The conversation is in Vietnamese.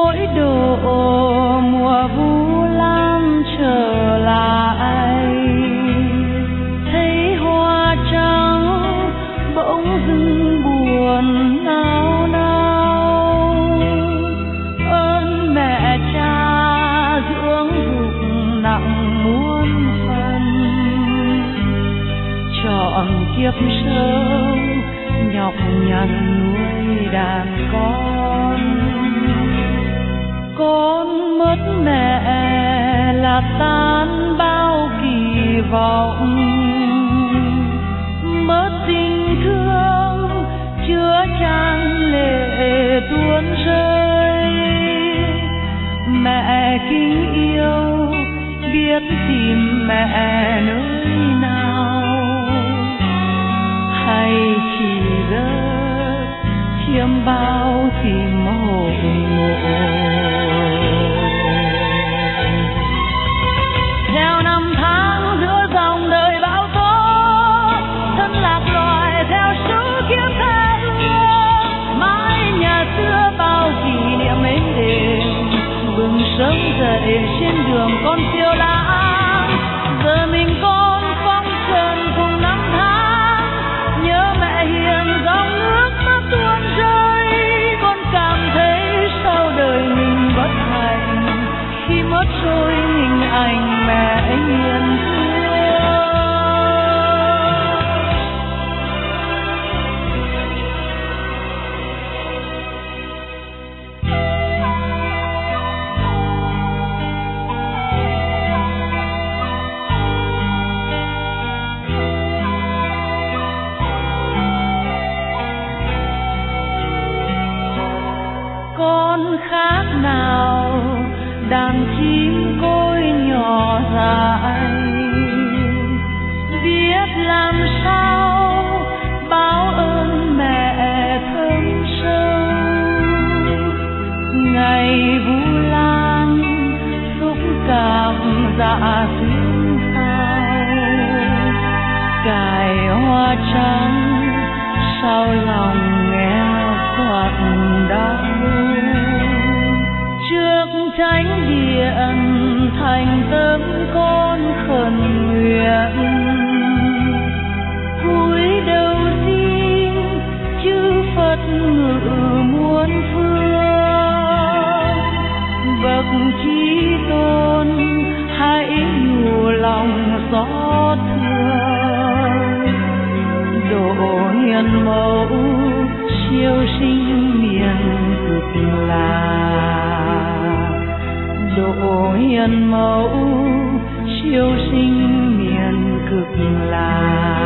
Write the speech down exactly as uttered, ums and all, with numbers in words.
mỗi độ mùa vu lam trở lại, thấy hoa trắng bỗng dưng buồn nao nao. Ơn mẹ cha dưỡng dục nặng muôn phần, trọn kiếp sống nhọc nhằn nuôi đàn con. Con mất mẹ là tan bao kỳ vọng, mất tình thương chứa chan lệ tuôn rơi. Mẹ kính yêu biết tìm mẹ nơi nào, hay chỉ rớt chiêm bao tìm hồn ngộ. Theo năm tháng giữa dòng đời bão tố, thân lạc loài theo số kiếp tha hương. Mãi nhà xưa bao kỷ niệm êm đềm, bừng sống dậy trên đường con phiêu lãng. Giờ mình con phong trần cùng năm tháng, nhớ mẹ hiền dòng nước mắt tuôn rơi. Con cảm thấy sau đời mình bất hạnh, khi mất rồi hình ảnh mẹ hiền thương. Con khác nào đàn chim côi nhỏ dại, biết làm sao báo ơn mẹ thơm sâu. Ngày vu lan xúc cảm dạ duyên sao, cài hoa trắng sao lòng nghèo quặn đau. Trước thánh điện thành tâm con khẩn nguyện, cúi đầu xin chư Phật ngự muôn phương. Bậc Chí Tôn hãy nhủ lòng xót thương, độ hiền mẫu siêu sinh miền cực lạc. Độ hiền mẫu siêu sinh miền cực lạc.